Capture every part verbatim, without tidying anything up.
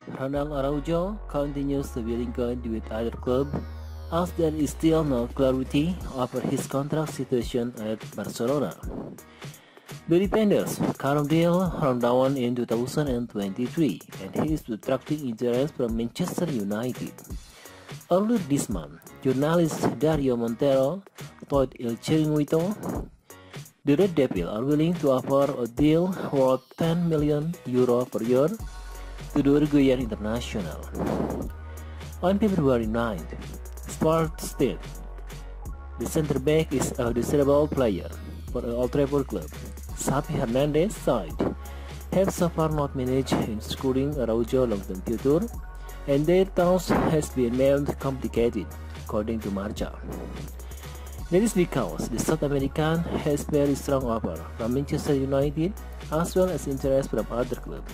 Ronald Araujo continues to be linked with other clubs as there is still no clarity over his contract situation at Barcelona. The defender's current deal ran down in two thousand twenty-three and he is attracting interest from Manchester United. Earlier this month, journalist Dario Montero told El Chiringuito the Red Devils are willing to offer a deal worth ten million euro per year to the Uruguayan international. On February ninth, Sport stated the center back is a desirable player for an Old Trafford club. Xavi Hernandez side have so far not managed in securing Araujo long-term future, and their talks has been made complicated, according to Marca. That is because the South American has very strong offer from Manchester United as well as interest from other clubs.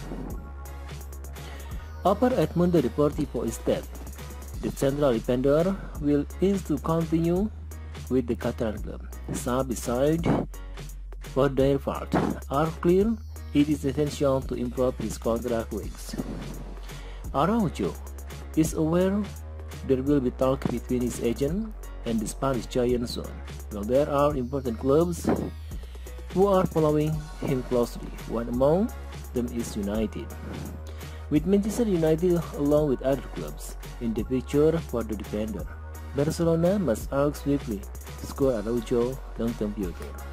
Offer at Mundo Deportivo is that the central defender will is to continue with the Catalan club. Xavi side, for their part, are clear it is essential to improve his contract weeks. Araujo is aware there will be talk between his agent and the Spanish giant soon, while there are important clubs who are following him closely. One among them is United, with Manchester United along with other clubs in the picture for the defender. Barcelona must act swiftly to score Araujo long-term future.